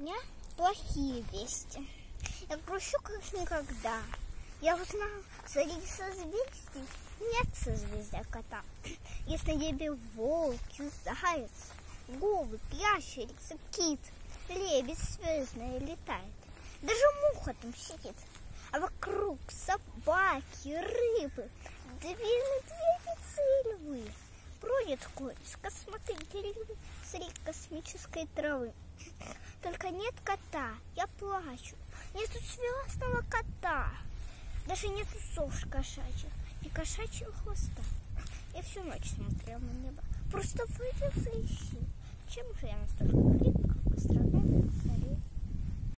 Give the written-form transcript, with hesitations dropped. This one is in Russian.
меня плохие вести. Я грущу как никогда. Я узнал, среди созвездий нет созвездия кота. Есть на небе волки, заяц, голубь, ящерица, кит, лебедь звездная летает. Даже муха там сидит. А вокруг собаки, рыбы, две медведицы и львы. Бродит конь с косматой деревьев среди космической травы. Только нет кота, я плачу. Нету звездного кота. Даже нету совш кошачьих и кошачьего хвоста. Я всю ночь смотрел на небо, просто вылез и ищу. Чем же я настолько крепко, как астроном?